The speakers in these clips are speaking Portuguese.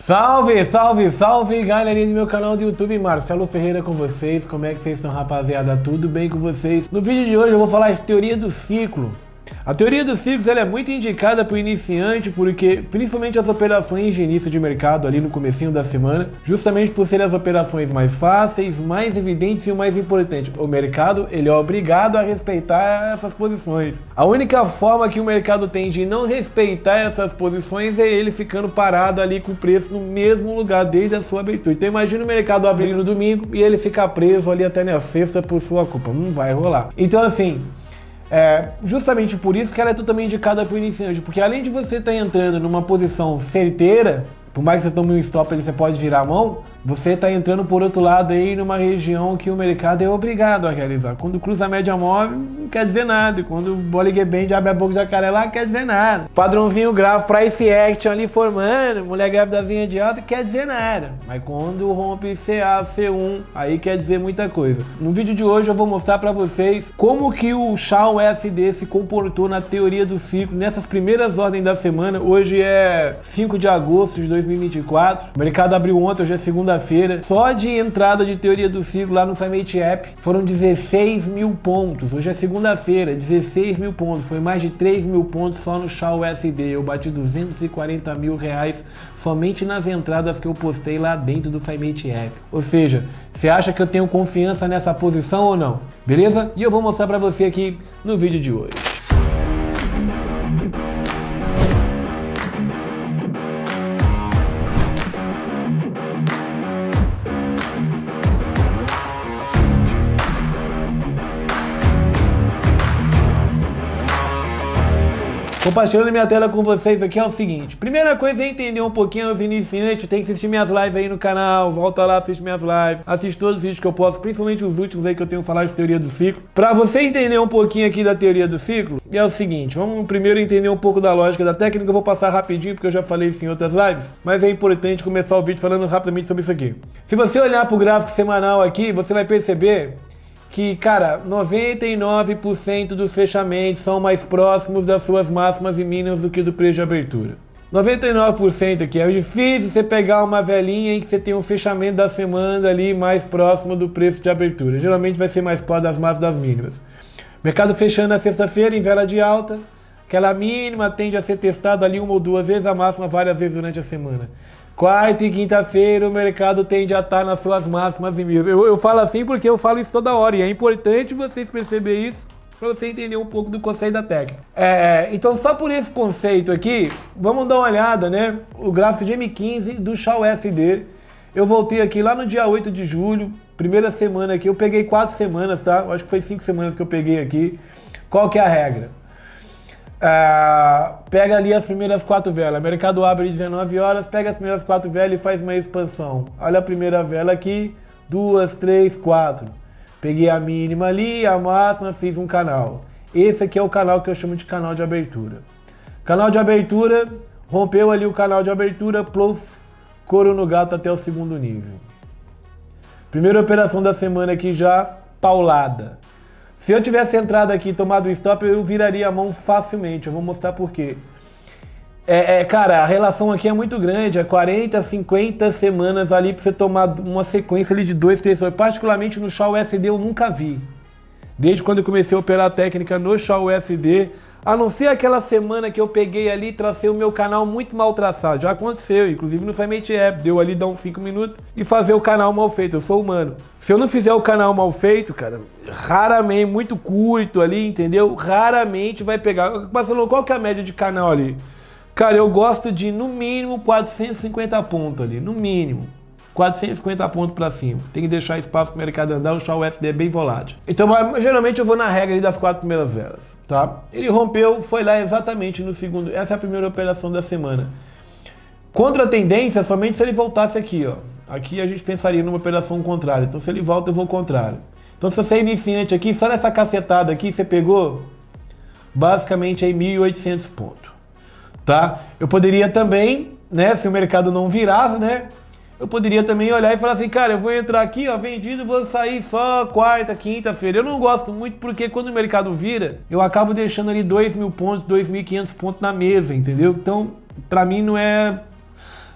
Salve, salve, salve, galerinha do meu canal do YouTube, Marcelo Ferreira com vocês. Como é que vocês estão, rapaziada? Tudo bem com vocês? No vídeo de hoje eu vou falar de teoria do ciclo. A teoria dos ciclos ela é muito indicada para o iniciante, porque principalmente as operações de início de mercado ali no comecinho da semana, justamente por serem as operações mais fáceis, mais evidentes e o mais importante, o mercado ele é obrigado a respeitar essas posições. A única forma que o mercado tem de não respeitar essas posições é ele ficando parado ali com o preço no mesmo lugar desde a sua abertura. Então imagina o mercado abrir no domingo e ele ficar preso ali até na sexta por sua culpa. Não vai rolar. Então assim, justamente por isso que ela é totalmente indicada para o iniciante, porque além de você estar entrando numa posição certeira, por mais que você tome um stop ali, você pode virar a mão, você está entrando por outro lado aí numa região que o mercado é obrigado a realizar. Quando cruza a média móvel, não quer dizer nada. E quando o Bollinger Band abre a boca de jacaré lá, não quer dizer nada. Padrãozinho gráfico, price action ali formando, mulher grávidazinha de alta, quer dizer nada. Mas quando rompe CA, C1, aí quer dizer muita coisa. No vídeo de hoje eu vou mostrar para vocês como que o SHA-USD se comportou na teoria do ciclo nessas primeiras ordens da semana. Hoje é 5 de agosto de 2024. O mercado abriu ontem, hoje é segunda-feira. Só de entrada de teoria do ciclo lá no Fimate App foram 16 mil pontos. Hoje é segunda-feira, 16 mil pontos. Foi mais de 3 mil pontos só no SHA-USD. Eu bati 240 mil reais somente nas entradas que eu postei lá dentro do Fimate App. Ou seja, você acha que eu tenho confiança nessa posição ou não? Beleza? E eu vou mostrar pra você aqui no vídeo de hoje. Compartilhando minha tela com vocês aqui é o seguinte. Primeira coisa é entender um pouquinho os iniciantes. Tem que assistir minhas lives aí no canal. Volta lá, assiste minhas lives. Assiste todos os vídeos que eu posto, principalmente os últimos aí que eu tenho falado de teoria do ciclo. Pra você entender um pouquinho aqui da teoria do ciclo, é o seguinte. Vamos primeiro entender um pouco da lógica da técnica. Eu vou passar rapidinho, porque eu já falei isso em outras lives. Mas é importante começar o vídeo falando rapidamente sobre isso aqui. Se você olhar pro gráfico semanal aqui, você vai perceber que, cara, 99% dos fechamentos são mais próximos das suas máximas e mínimas do que do preço de abertura. 99% aqui. É difícil você pegar uma velinha em que você tem um fechamento da semana ali mais próximo do preço de abertura. Geralmente vai ser mais próximo das máximas das mínimas. Mercado fechando na sexta-feira em vela de alta. Aquela mínima tende a ser testada ali uma ou duas vezes, a máxima várias vezes durante a semana. Quarta e quinta-feira o mercado tende a estar nas suas máximas e mínimas. Eu falo assim porque eu falo isso toda hora e é importante vocês perceberem isso para você entender um pouco do conceito da técnica. Então só por esse conceito aqui, vamos dar uma olhada, né? O gráfico de M15 do SHA-USD. Eu voltei aqui lá no dia 8 de julho, primeira semana aqui. Eu peguei 4 semanas, tá? Eu acho que foi 5 semanas que eu peguei aqui. Qual que é a regra? Pega ali as primeiras 4 velas, o mercado abre às 19 horas, pega as primeiras 4 velas e faz uma expansão. Olha a primeira vela aqui, 2, 3, 4. Peguei a mínima ali, a máxima, fiz um canal. Esse aqui é o canal que eu chamo de canal de abertura. Canal de abertura, rompeu ali o canal de abertura, pluf, couro no gato até o segundo nível. Primeira operação da semana aqui já, paulada. Se eu tivesse entrado aqui e tomado o stop, eu viraria a mão facilmente. Eu vou mostrar por quê. Cara, a relação aqui é muito grande. É 40, 50 semanas ali para você tomar uma sequência ali de 2, 3 horas. Particularmente no SHA-USD eu nunca vi. Desde quando eu comecei a operar a técnica no SHA-USD, a não ser aquela semana que eu peguei ali e tracei o meu canal muito mal traçado. Já aconteceu, inclusive no Fimate App. Deu ali dar uns 5 minutos e fazer o canal mal feito. Eu sou humano. Se eu não fizer o canal mal feito, cara, raramente, muito curto ali, entendeu? Raramente vai pegar. Marcelo, qual que é a média de canal ali? Cara, eu gosto de, no mínimo, 450 pontos ali. No mínimo. 450 pontos para cima. Tem que deixar espaço para o mercado andar, o SHA-USD é bem volátil. Então, geralmente eu vou na regra ali das 4 primeiras velas, tá? Ele rompeu, foi lá exatamente no segundo. Essa é a primeira operação da semana. Contra a tendência, somente se ele voltasse aqui, ó. Aqui a gente pensaria numa operação contrária. Então, se ele volta, eu vou contrário. Então, se você é iniciante aqui, só nessa cacetada aqui, você pegou basicamente aí 1.800 pontos, tá? Eu poderia também, né, se o mercado não virasse, né, eu poderia também olhar e falar assim, cara, eu vou entrar aqui, ó, vendido, vou sair só quarta, quinta-feira. Eu não gosto muito porque quando o mercado vira, eu acabo deixando ali 2.000 pontos, 2.500 pontos na mesa, entendeu? Então, pra mim não é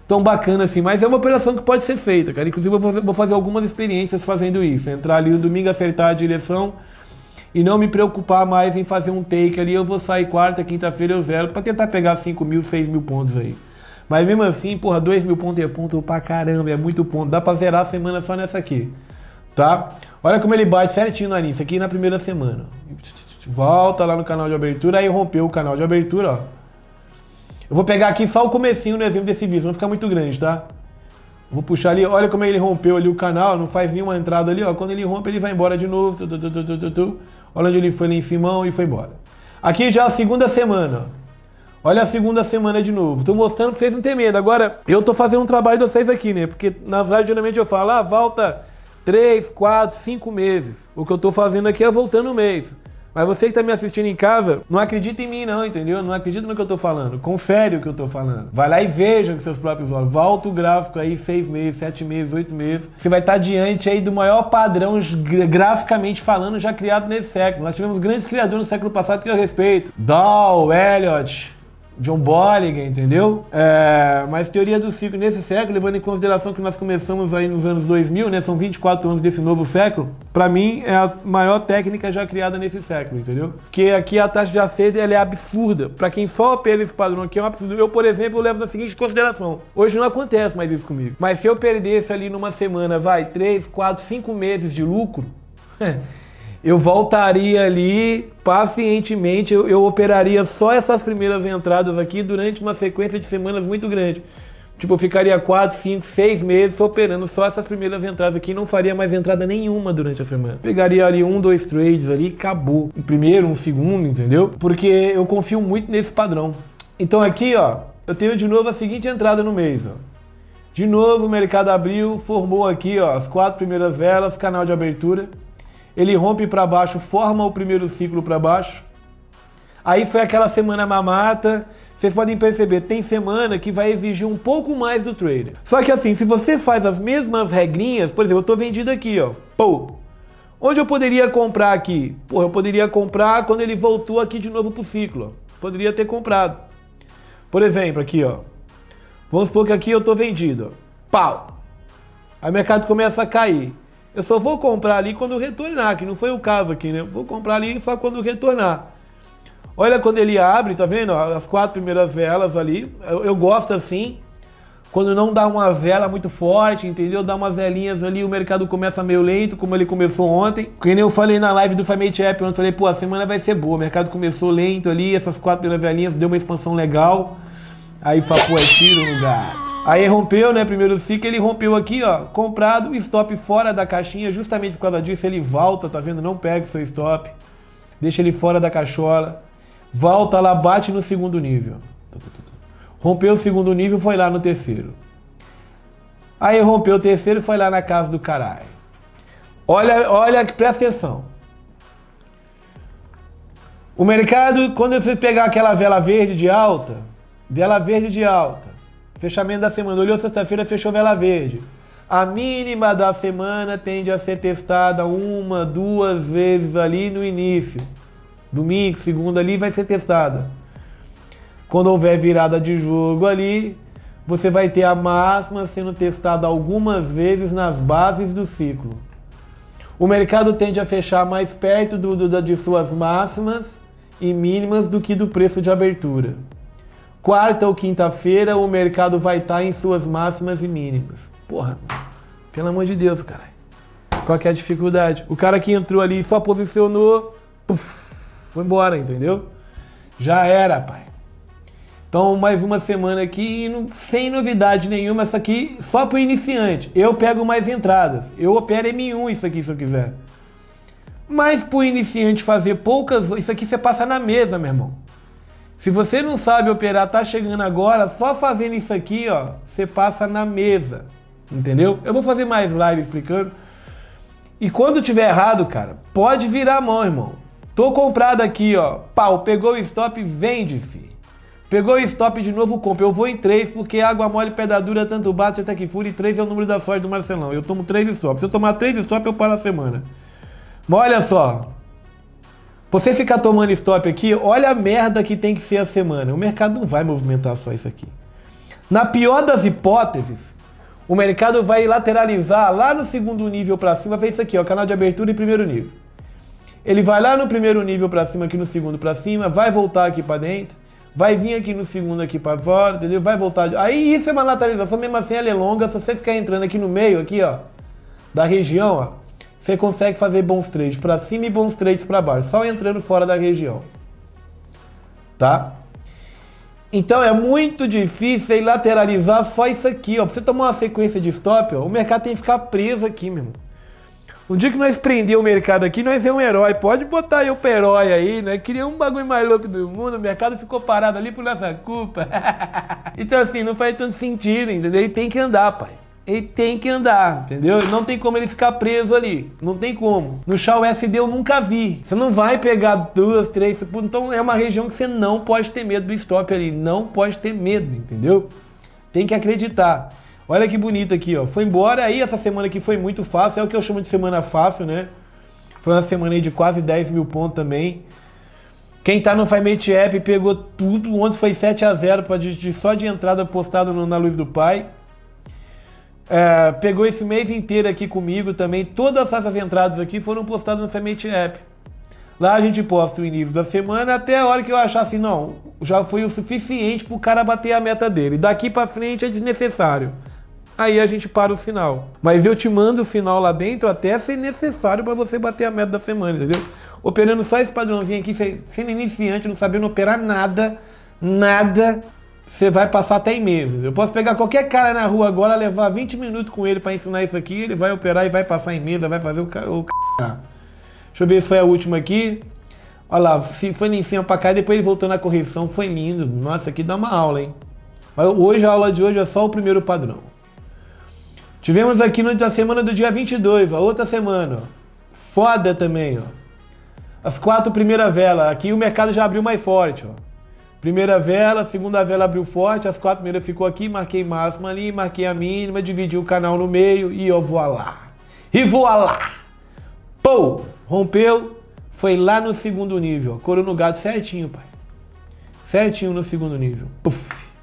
tão bacana assim, mas é uma operação que pode ser feita, cara. Inclusive eu vou fazer algumas experiências fazendo isso, entrar ali no domingo, acertar a direção e não me preocupar mais em fazer um take ali. Eu vou sair quarta, quinta-feira eu zero pra tentar pegar 5 mil, 6 mil pontos aí. Mas mesmo assim, porra, 2 mil pontos é ponto pra caramba, é muito ponto. Dá pra zerar a semana só nessa aqui, tá? Olha como ele bate certinho na linha, isso aqui na primeira semana. Volta lá no canal de abertura, aí rompeu o canal de abertura, ó. Eu vou pegar aqui só o comecinho no exemplo desse vídeo, não fica muito grande, tá? Vou puxar ali, olha como ele rompeu ali o canal, não faz nenhuma entrada ali, ó. Quando ele rompe, ele vai embora de novo. Olha onde ele foi lá em cima e foi embora. Aqui já a segunda semana, ó. Olha a segunda semana de novo. Tô mostrando pra vocês não terem medo. Agora, eu tô fazendo um trabalho de vocês aqui, né? Porque nas lives geralmente eu falo, volta 3, 4, 5 meses. O que eu tô fazendo aqui é voltando um mês. Mas você que tá me assistindo em casa, não acredita em mim não, entendeu? Não acredita no que eu tô falando. Confere o que eu tô falando. Vai lá e veja com seus próprios olhos. Volta o gráfico aí 6 meses, 7 meses, 8 meses. Você vai estar diante aí do maior padrão, graficamente falando, já criado nesse século. Nós tivemos grandes criadores no século passado que eu respeito. Dow, Elliott, John Bollinger, entendeu? Mas teoria do ciclo nesse século, levando em consideração que nós começamos aí nos anos 2000, né? São 24 anos desse novo século. Pra mim, é a maior técnica já criada nesse século, entendeu? Porque aqui a taxa de acerto, ela é absurda. Pra quem só opera esse padrão aqui, é um absurdo. Eu, por exemplo, eu levo na seguinte consideração. Hoje não acontece mais isso comigo. Mas se eu perdesse ali numa semana, 3, 4, 5 meses de lucro... eu voltaria ali, pacientemente, eu operaria só essas primeiras entradas aqui durante uma sequência de semanas muito grande. Tipo, eu ficaria 4, 5, 6 meses operando só essas primeiras entradas aqui, não faria mais entrada nenhuma durante a semana. Pegaria ali 1, 2 trades ali e acabou. Um primeiro, um segundo, entendeu? Porque eu confio muito nesse padrão. Então aqui, ó, eu tenho de novo a seguinte entrada no mês, ó. De novo o mercado abriu, formou aqui, ó, as 4 primeiras velas, canal de abertura. Ele rompe para baixo, forma o primeiro ciclo para baixo. Aí foi aquela semana mamata. Vocês podem perceber, tem semana que vai exigir um pouco mais do trader. Só que assim, se você faz as mesmas regrinhas, por exemplo, eu estou vendido aqui, ó. Pô, onde eu poderia comprar aqui? Pô, eu poderia comprar quando ele voltou aqui de novo pro ciclo. Ó. Poderia ter comprado. Por exemplo, aqui, ó. Vamos supor que aqui eu estou vendido, ó. Pau. Aí o mercado começa a cair. Eu só vou comprar ali quando retornar, que não foi o caso aqui, né? Vou comprar ali só quando retornar. Olha quando ele abre, tá vendo? As 4 primeiras velas ali. Eu gosto assim, quando não dá uma vela muito forte, entendeu? Dá umas velinhas ali, o mercado começa meio lento, como ele começou ontem. Que nem eu falei na live do Famate App, eu falei, pô, a semana vai ser boa. O mercado começou lento ali, essas 4 primeiras velinhas, deu uma expansão legal. Aí, pô, tiro no lugar. Aí rompeu, né, primeiro ciclo, ele rompeu aqui, ó, comprado, stop fora da caixinha, justamente por causa disso ele volta, tá vendo? Não pega o seu stop, deixa ele fora da cachola, volta lá, bate no segundo nível. Rompeu o segundo nível, foi lá no terceiro. Aí rompeu o terceiro, foi lá na casa do caralho. Olha, presta atenção. O mercado, quando você pegar aquela vela verde de alta, fechamento da semana, olhou sexta-feira, fechou vela verde. A mínima da semana tende a ser testada 1, 2 vezes ali no início. Domingo, segunda ali vai ser testada. Quando houver virada de jogo ali, você vai ter a máxima sendo testada algumas vezes nas bases do ciclo. O mercado tende a fechar mais perto de suas máximas e mínimas do que do preço de abertura. Quarta ou quinta-feira, o mercado vai estar em suas máximas e mínimas. Porra, pelo amor de Deus, caralho. Qual que é a dificuldade? O cara que entrou ali só posicionou, puf, foi embora, entendeu? Já era, pai. Então, mais uma semana aqui, sem novidade nenhuma, isso aqui só para o iniciante. Eu pego mais entradas. Eu opero M1 isso aqui, se eu quiser. Mas para o iniciante fazer poucas, isso aqui você passa na mesa, meu irmão. Se você não sabe operar, tá chegando agora, só fazendo isso aqui, ó, você passa na mesa, entendeu? Eu vou fazer mais live explicando. E quando tiver errado, cara, pode virar a mão, irmão. Tô comprado aqui, ó, pau, pegou o stop, vende, fi. Pegou o stop de novo, compra. Eu vou em 3, porque água mole, pedra dura, tanto bate até que fura, e 3 é o número da sorte do Marcelão. Eu tomo 3 stops. Se eu tomar 3 stops, eu paro a semana. Mas olha só. Você ficar tomando stop aqui, olha a merda que tem que ser a semana. O mercado não vai movimentar só isso aqui. Na pior das hipóteses, o mercado vai lateralizar lá no segundo nível para cima, fez isso aqui, ó, canal de abertura e primeiro nível. Ele vai lá no primeiro nível para cima, aqui no segundo para cima, vai voltar aqui para dentro, vai vir aqui no segundo aqui para fora, entendeu? Vai voltar. Aí isso é uma lateralização, mesmo assim ela é longa, se você ficar entrando aqui no meio, aqui, ó, da região, ó, você consegue fazer bons trades para cima e bons trades para baixo, só entrando fora da região. Tá? Então é muito difícil lateralizar só isso aqui, ó. Pra você tomar uma sequência de stop, ó, o mercado tem que ficar preso aqui, meu irmão. Um dia que nós prendemos o mercado aqui, nós é um herói. Pode botar eu pro herói aí, né? Queria um bagulho mais louco do mundo, o mercado ficou parado ali por nossa culpa. Então assim, não faz tanto sentido, entendeu? Ele tem que andar, pai. Ele tem que andar, entendeu? Não tem como ele ficar preso ali. Não tem como. No Shaw SD eu nunca vi. Você não vai pegar 2, 3... Então é uma região que você não pode ter medo do stop ali. Não pode ter medo, entendeu? Tem que acreditar. Olha que bonito aqui, ó. Foi embora. Aí essa semana aqui foi muito fácil. É o que eu chamo de semana fácil, né? Foi uma semana aí de quase 10 mil pontos também. Quem tá no Firemate App pegou tudo. Ontem foi 7-0 só de entrada postado na Luz do Pai. Pegou esse mês inteiro aqui comigo também. Todas essas entradas aqui foram postadas no Firemate App. Lá a gente posta o início da semana até a hora que eu achar assim, não, já foi o suficiente pro cara bater a meta dele. Daqui pra frente é desnecessário. Aí a gente para o sinal. Mas eu te mando o sinal lá dentro até ser necessário para você bater a meta da semana, entendeu? Operando só esse padrãozinho aqui, sendo iniciante, não sabendo operar nada, você vai passar até em meses. Eu posso pegar qualquer cara na rua agora, levar 20 minutos com ele para ensinar isso aqui, ele vai operar e vai passar em mesa, vai fazer o c... Deixa eu ver se foi a última aqui. Olha lá, foi em cima para cá e depois ele voltou na correção, foi lindo. Nossa, aqui dá uma aula, hein? Mas hoje, a aula de hoje é só o primeiro padrão. Tivemos aqui na semana do dia 22, a outra semana, ó. Foda também, ó. As 4 primeiras velas, aqui o mercado já abriu mais forte, ó. Primeira vela, segunda vela abriu forte, as 4 primeiras ficou aqui, marquei máxima ali, marquei a mínima, dividi o canal no meio e ó, voilá. E voilá! Pô! Rompeu, foi lá no segundo nível, ó. Couro no gato certinho, pai. Certinho no segundo nível. Puf!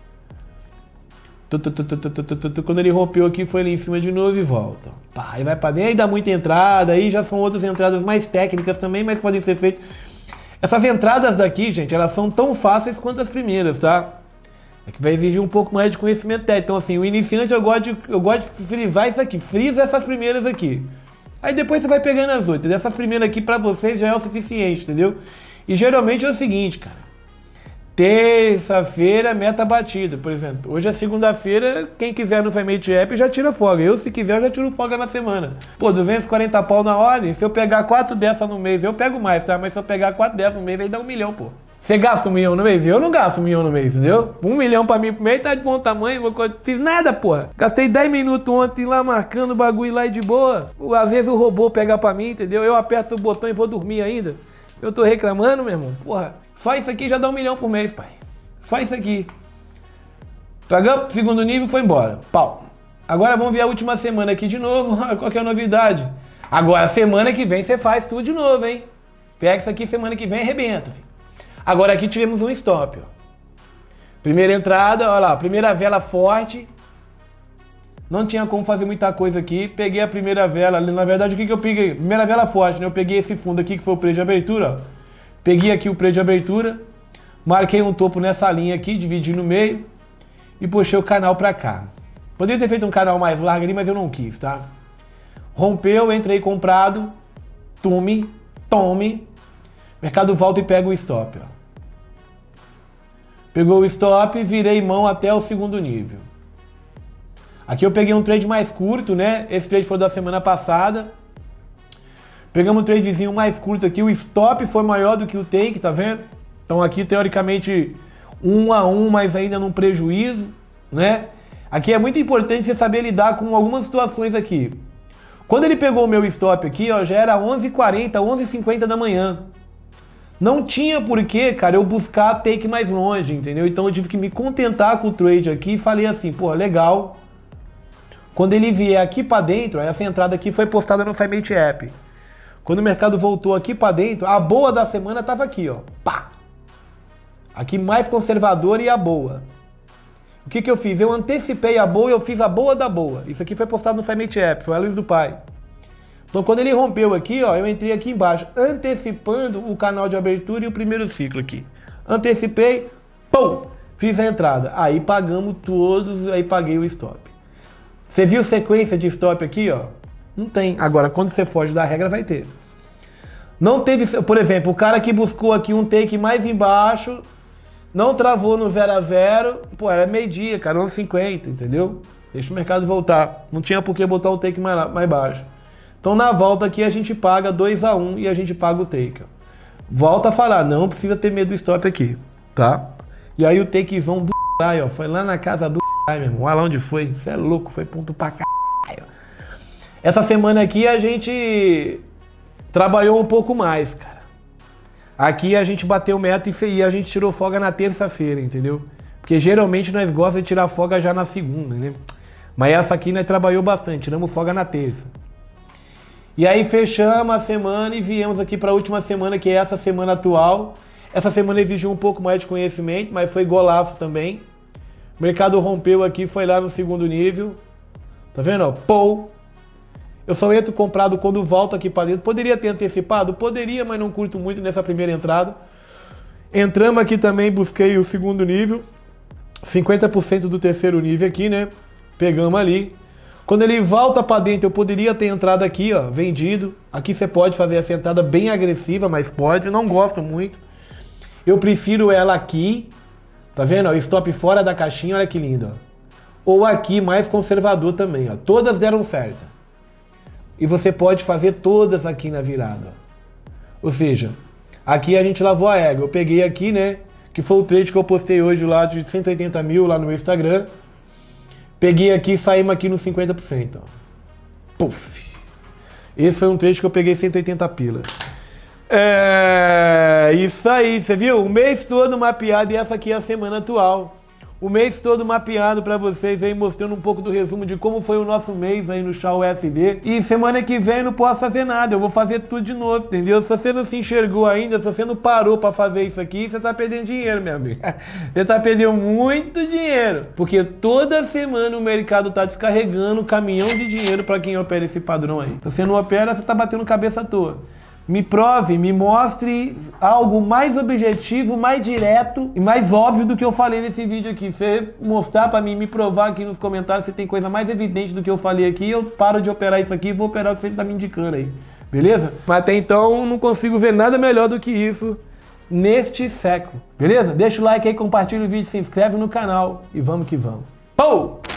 Quando ele rompeu aqui, foi ali em cima de novo e volta. Pá, aí vai pra dentro, aí dá muita entrada, aí já são outras entradas mais técnicas também, mas podem ser feitas. Essas entradas daqui, gente, elas são tão fáceis quanto as primeiras, tá? É que vai exigir um pouco mais de conhecimento técnico. Então assim, o iniciante eu gosto de frisar isso aqui, frisa essas primeiras aqui. Aí depois você vai pegando as outras. Essas primeiras aqui pra vocês já é o suficiente, entendeu? E geralmente é o seguinte, cara. Terça-feira, meta batida, por exemplo. Hoje é segunda-feira, quem quiser no Firemate App já tira folga. Eu, se quiser, já tiro folga na semana. Pô, 240 pau na ordem, se eu pegar 4 dessas no mês, eu pego mais, tá? Mas se eu pegar 4 dessas no mês, aí dá 1 milhão, pô. Você gasta 1 milhão no mês? Eu não gasto 1 milhão no mês, entendeu? 1 milhão pra mim por mês tá de bom tamanho, não fiz nada, porra. Gastei 10 minutos ontem lá marcando o bagulho lá e de boa. Às vezes o robô pega pra mim, entendeu? Eu aperto o botão e vou dormir ainda. Eu tô reclamando, meu irmão, porra. Só isso aqui já dá 1 milhão por mês, pai. Só isso aqui. Pagou segundo nível e foi embora. Pau. Agora vamos ver a última semana aqui de novo. Qual que é a novidade? Agora, semana que vem você faz tudo de novo, hein? Pega isso aqui, semana que vem e arrebenta, filho. Agora aqui tivemos um stop, ó. Primeira entrada, olha lá. Primeira vela forte. Não tinha como fazer muita coisa aqui. Peguei a primeira vela. Na verdade, o que eu peguei? Primeira vela forte, né? Eu peguei esse fundo aqui, que foi o preço de abertura, ó. Peguei aqui o preço de abertura, marquei um topo nessa linha aqui, dividi no meio e puxei o canal pra cá. Poderia ter feito um canal mais largo ali, mas eu não quis, tá? Rompeu, entrei comprado, tome, mercado volta e pega o stop, ó. Pegou o stop, virei mão até o segundo nível. Aqui eu peguei um trade mais curto, né? Esse trade foi da semana passada. Pegamos um tradezinho mais curto aqui, o stop foi maior do que o take, tá vendo? Então aqui teoricamente 1 a 1, mas ainda num prejuízo, né? Aqui é muito importante você saber lidar com algumas situações aqui. Quando ele pegou o meu stop aqui, ó, já era 11h40, 11h50 da manhã. Não tinha porquê, cara, eu buscar take mais longe, entendeu? Então eu tive que me contentar com o trade aqui e falei assim, pô, legal. Quando ele vier aqui pra dentro, essa entrada aqui foi postada no Firemate App. Quando o mercado voltou aqui para dentro, a boa da semana estava aqui, ó. Pá! Aqui mais conservadora e a boa. O que eu fiz? Eu antecipei a boa e eu fiz a boa da boa. Isso aqui foi postado no Family App, foi a luz do pai. Então quando ele rompeu aqui, ó, eu entrei aqui embaixo, antecipando o canal de abertura e o primeiro ciclo aqui. Antecipei, pum, fiz a entrada. Aí pagamos todos, aí paguei o stop. Você viu sequência de stop aqui, ó? Não tem. Agora, quando você foge da regra, vai ter. Não teve, por exemplo, o cara que buscou aqui um take mais embaixo, não travou no 0 a 0, pô, era meio-dia, cara, 11h50, entendeu? Deixa o mercado voltar. Não tinha por que botar o take mais baixo. Então, na volta aqui, a gente paga 2 a 1 e a gente paga o take, ó. Volta a falar, não precisa ter medo do stop aqui, tá? E aí o takezão do ó, foi lá na casa do meu irmão, olha lá onde foi, isso é louco, foi ponto pra caralho. Essa semana aqui a gente trabalhou um pouco mais, cara. Aqui a gente bateu meta e a gente tirou folga na terça-feira, entendeu? Porque geralmente nós gostamos de tirar folga já na segunda, né? Mas essa aqui nós trabalhou bastante, tiramos folga na terça. E aí fechamos a semana e viemos aqui para a última semana, que é essa semana atual. Essa semana exigiu um pouco mais de conhecimento, mas foi golaço também. O mercado rompeu aqui, foi lá no segundo nível. Tá vendo, ó? Pou! Eu só entro comprado quando volto aqui para dentro. Poderia ter antecipado? Poderia, mas não curto muito nessa primeira entrada. Entramos aqui também, busquei o segundo nível. 50% do terceiro nível aqui, né? Pegamos ali. Quando ele volta para dentro, eu poderia ter entrado aqui, ó, vendido. Aqui você pode fazer essa entrada bem agressiva, mas pode. Eu não gosto muito. Eu prefiro ela aqui. Tá vendo? Ó, stop fora da caixinha, olha que lindo, ó. Ou aqui, mais conservador também, ó. Todas deram certo. E você pode fazer todas aqui na virada. Ou seja, aqui a gente lavou a égua. Eu peguei aqui, né? Que foi o trade que eu postei hoje lá de 180 mil lá no meu Instagram. Peguei aqui e saímos aqui nos 50%. Ó. Puf. Esse foi um trade que eu peguei 180 pilas. É isso aí, você viu? O mês todo mapeado e essa aqui é a semana atual. O mês todo mapeado para vocês aí, mostrando um pouco do resumo de como foi o nosso mês aí no Shao USD. E semana que vem eu não posso fazer nada, eu vou fazer tudo de novo, entendeu? Se você não se enxergou ainda, se você não parou para fazer isso aqui, você tá perdendo dinheiro, meu amigo. Você tá perdendo muito dinheiro, porque toda semana o mercado tá descarregando um caminhão de dinheiro para quem opera esse padrão aí. Se você não opera, você tá batendo cabeça à toa. Me prove, me mostre algo mais objetivo, mais direto e mais óbvio do que eu falei nesse vídeo aqui. Você mostrar pra mim, me provar aqui nos comentários se tem coisa mais evidente do que eu falei aqui, eu paro de operar isso aqui e vou operar o que você tá me indicando aí. Beleza? Mas até então não consigo ver nada melhor do que isso neste século. Beleza? Deixa o like aí, compartilha o vídeo, se inscreve no canal e vamos que vamos. Pou!